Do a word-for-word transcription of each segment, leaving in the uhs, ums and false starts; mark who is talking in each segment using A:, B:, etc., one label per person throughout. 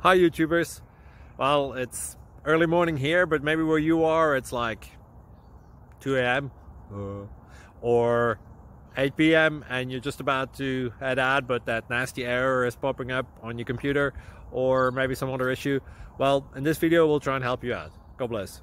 A: Hi YouTubers. Well, it's early morning here, but maybe where you are it's like two A M uh, or eight P M and you're just about to head out, but that nasty error is popping up on your computer, or maybe some other issue. Well, in this video we'll try and help you out. God bless.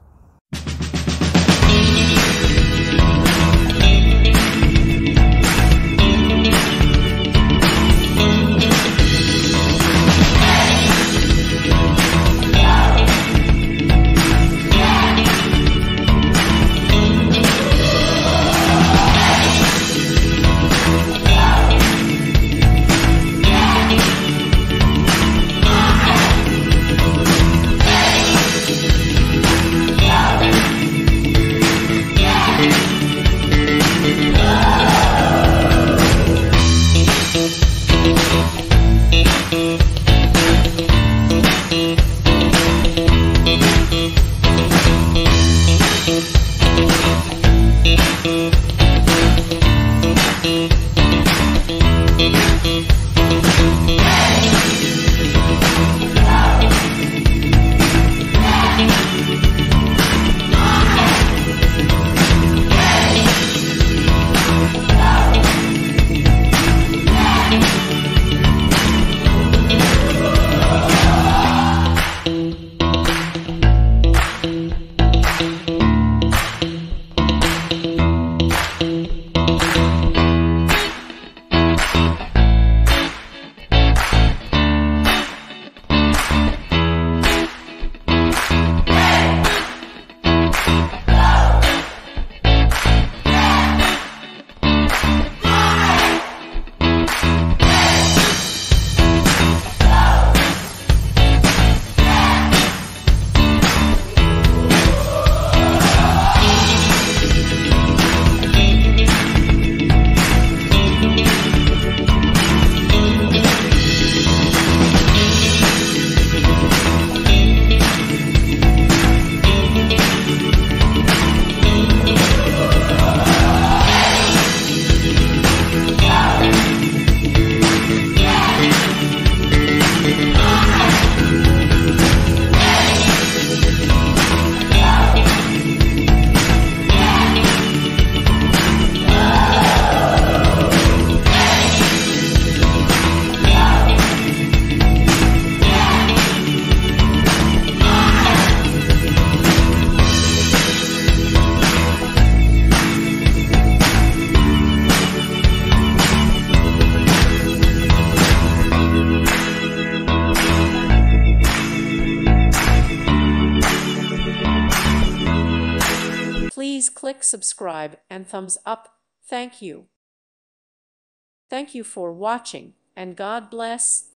B: Please click subscribe and thumbs up. Thank you. Thank you for watching, and God bless.